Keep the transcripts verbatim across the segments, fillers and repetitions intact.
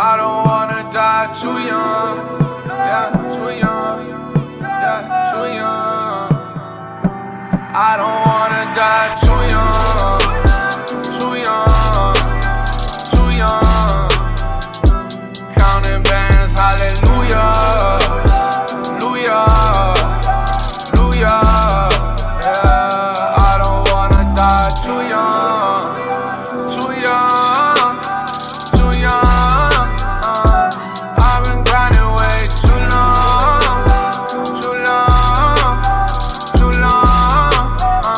I don't wanna die too young. Yeah, too young. Yeah, too young. I don't wanna die too young. Too young. Too young. Counting bands, hallelujah. Hallelujah. Hallelujah. Yeah, I don't wanna die too young. Too young. Too young. Uh, I've been grinding way too long. Too long. Too long. Uh,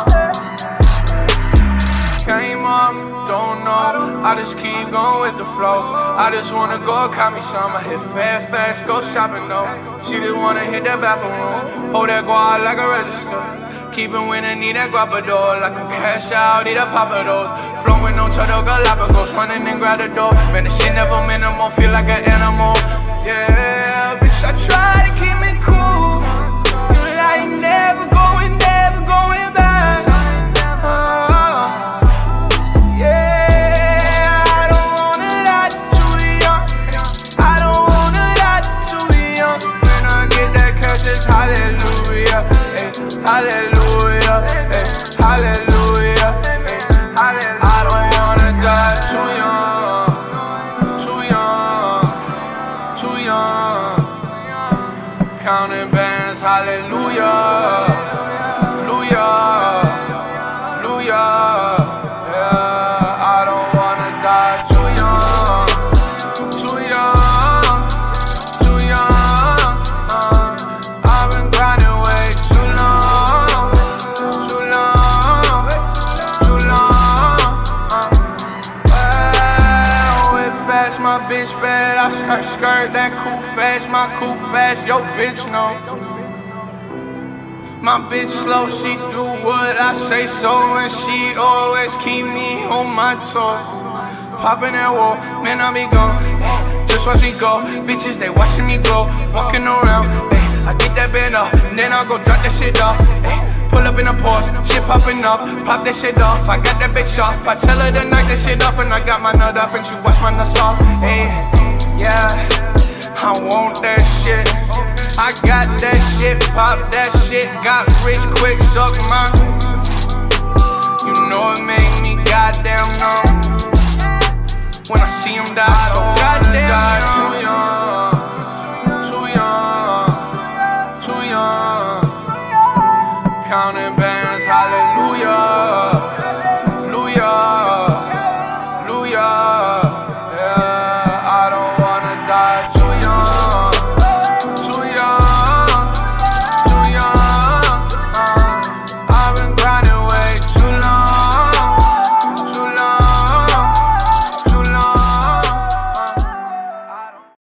came up, don't know. I just keep going with the flow. I just wanna go, call me some. I hit fast, fast, go shopping though. She just wanna hit that bathroom room. Hold that guard like a register. Keep it winning, need that guapador. Like I'm cash out, need a pop of those. Flowing on Turtle Galapagos, running and grab the door. Man, this shit never minimal, feel like an animal. Yeah, bitch, I try to keep me cool. You like never going, never going back. Uh, yeah, I don't wanna die too young. I don't wanna die too young. When I get that cash, it's hallelujah. Hey, hallelujah. Hey, hallelujah. Hey, hallelujah. I don't wanna die too young. Too young. Too young. Counting bands, hallelujah. Hallelujah. Hallelujah. Yeah, I don't wanna die too young. Too young. Too young. Uh, I've been grinding way too long. Too long. Too long. Uh, well, it fast, my bitch bad. I skirt, skirt that cool fast. My cool fast, yo bitch know. My bitch slow, she do what I say so, and she always keep me on my toes. Popping that wall, man, I be gone. Ay, just watch me go, bitches they watching me grow. Walking around, ay, I get that band off, and then I go drop that shit off. Ay, pull up in a Porsche, shit popping off, pop that shit off. I got that bitch off, I tell her to knock that shit off, and I got my nut off, and she watch my nuts off. Ay, yeah, I want that shit. I got that shit, pop that shit, got rich quick, suck my. You know it make me goddamn numb when I see him die, so goddamn too young. Too young. Too young. Counting bands, hallelujah. Hallelujah.